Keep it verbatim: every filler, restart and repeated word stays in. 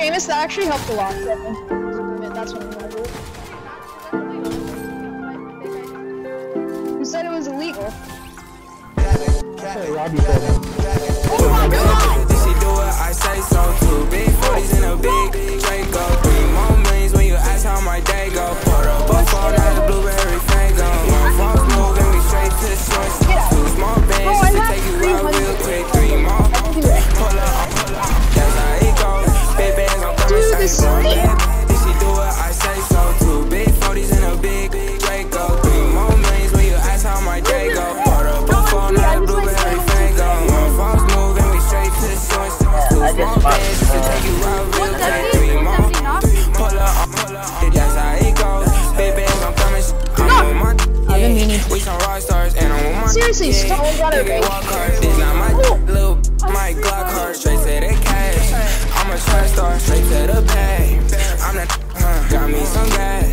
Seamus, that actually helped a lot. That's what I'm gonna do. Who said it was illegal? Oh my god! Did she do it? I say so too. Big forties in a big Draco. Three more millions when you ask how my day go. Put up a phone, now the blueberry fango. One false move and we straight to the source. Two small bands just to take you out real quick. Three more. Pull up, pull up. That's how it goes. Big bands, I'm coming straight from bad. Did she do it? I say so too. Big forties in a big Draco. Three more millions when you ask how my day go. Put up a phone, now the blueberry fango. One false move and we straight to the source. Two small bands just to take you out real quick. Three more. Pull up, pull up. That's how it goes. Big bands, I'm coming. I'm with my. I've been meaning to. We some rock stars and I'm with my. Seriously, someone got a walk hard. This not my little my Glock card. Straight to the cash. I'm a trash star. Straight to the pay. I'm the huh. Got me some gas.